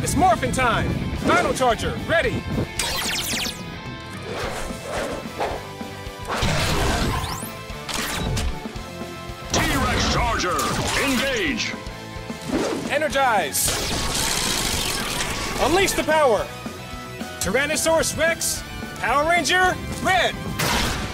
It's morphin' time! Dino Charger, ready! T-Rex Charger, engage! Energize! Unleash the power! Tyrannosaurus Rex, Power Ranger, red!